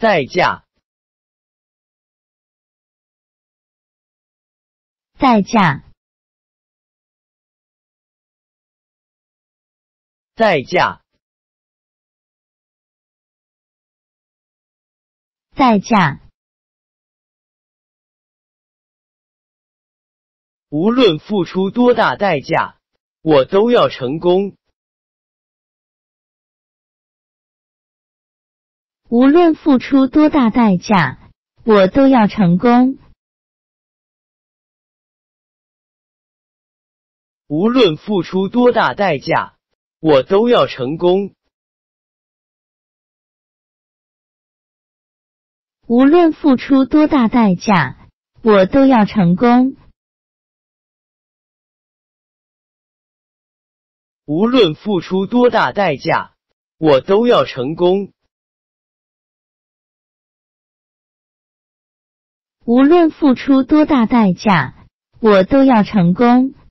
代价， 代价， 代价， 代价， 无论付出多大代价，我都要成功。 无论付出多大代价，我都要成功。 无论付出多大代价，我都要成功。 无论付出多大代价，我都要成功。 无论付出多大代价，我都要成功。 无论付出多大代价，我都要成功。